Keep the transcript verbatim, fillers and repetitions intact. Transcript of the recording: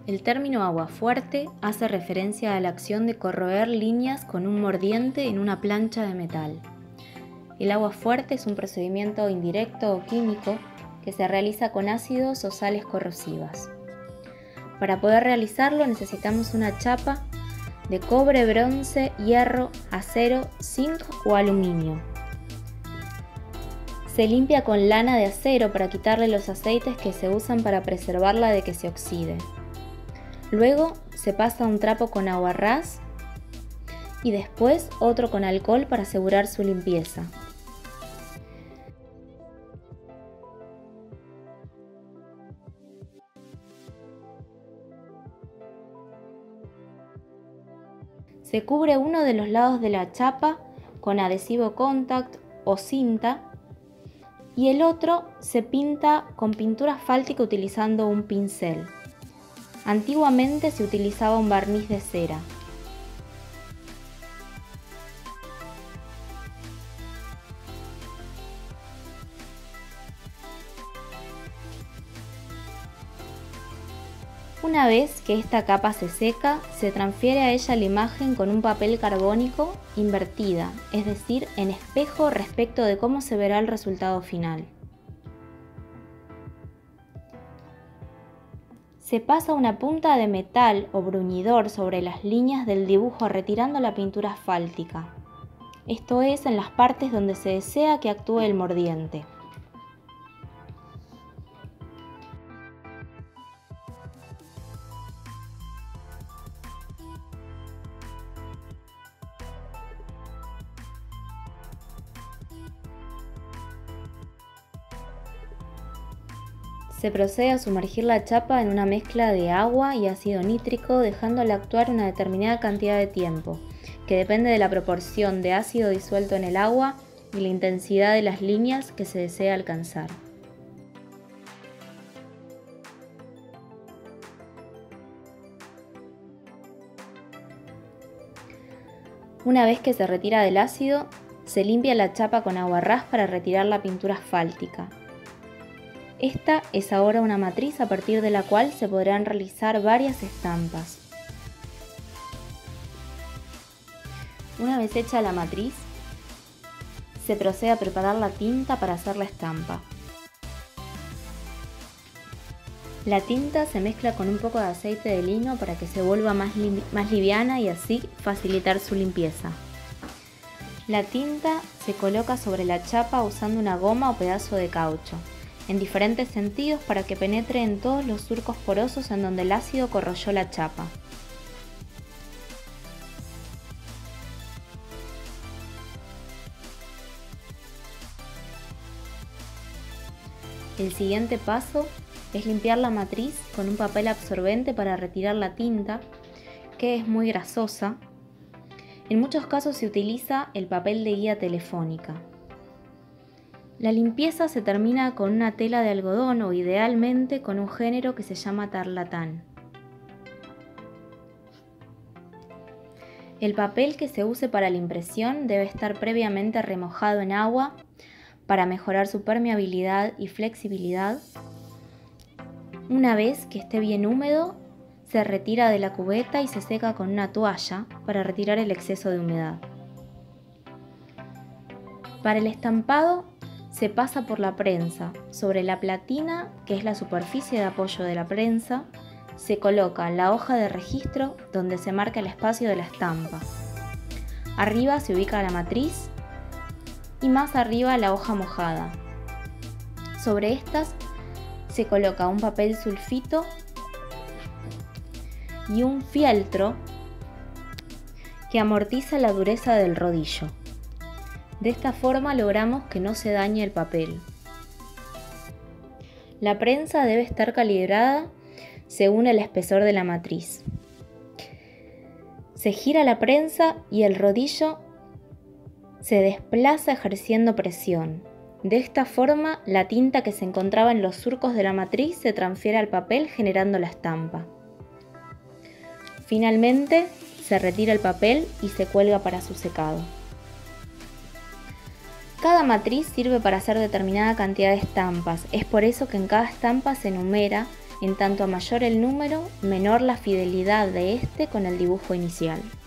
El término aguafuerte hace referencia a la acción de corroer líneas con un mordiente en una plancha de metal. El aguafuerte es un procedimiento indirecto o químico que se realiza con ácidos o sales corrosivas. Para poder realizarlo necesitamos una chapa de cobre, bronce, hierro, acero, zinc o aluminio. Se limpia con lana de acero para quitarle los aceites que se usan para preservarla de que se oxide. Luego se pasa un trapo con agua ras y después otro con alcohol para asegurar su limpieza. Se cubre uno de los lados de la chapa con adhesivo contact o cinta y el otro se pinta con pintura asfáltica utilizando un pincel. Antiguamente se utilizaba un barniz de cera. Una vez que esta capa se seca, se transfiere a ella la imagen con un papel carbónico invertida, es decir, en espejo respecto de cómo se verá el resultado final. Se pasa una punta de metal o bruñidor sobre las líneas del dibujo retirando la pintura asfáltica, esto es, en las partes donde se desea que actúe el mordiente. Se procede a sumergir la chapa en una mezcla de agua y ácido nítrico, dejándola actuar una determinada cantidad de tiempo, que depende de la proporción de ácido disuelto en el agua y la intensidad de las líneas que se desea alcanzar. Una vez que se retira del ácido, se limpia la chapa con agua ras para retirar la pintura asfáltica. Esta es ahora una matriz a partir de la cual se podrán realizar varias estampas. Una vez hecha la matriz, se procede a preparar la tinta para hacer la estampa. La tinta se mezcla con un poco de aceite de lino para que se vuelva más, li- más liviana y así facilitar su limpieza. La tinta se coloca sobre la chapa usando una goma o pedazo de caucho, en diferentes sentidos para que penetre en todos los surcos porosos en donde el ácido corroyó la chapa. El siguiente paso es limpiar la matriz con un papel absorbente para retirar la tinta, que es muy grasosa. En muchos casos se utiliza el papel de guía telefónica. La limpieza se termina con una tela de algodón o idealmente con un género que se llama tarlatán. El papel que se use para la impresión debe estar previamente remojado en agua para mejorar su permeabilidad y flexibilidad. Una vez que esté bien húmedo, se retira de la cubeta y se seca con una toalla para retirar el exceso de humedad. Para el estampado, se pasa por la prensa. Sobre la platina, que es la superficie de apoyo de la prensa, se coloca la hoja de registro donde se marca el espacio de la estampa. Arriba se ubica la matriz y más arriba la hoja mojada. Sobre estas se coloca un papel sulfito y un fieltro que amortiza la dureza del rodillo. De esta forma logramos que no se dañe el papel. La prensa debe estar calibrada según el espesor de la matriz. Se gira la prensa y el rodillo se desplaza ejerciendo presión. De esta forma, la tinta que se encontraba en los surcos de la matriz se transfiere al papel generando la estampa. Finalmente, se retira el papel y se cuelga para su secado. Cada matriz sirve para hacer determinada cantidad de estampas, es por eso que en cada estampa se enumera En tanto a mayor el número, menor la fidelidad de este con el dibujo inicial.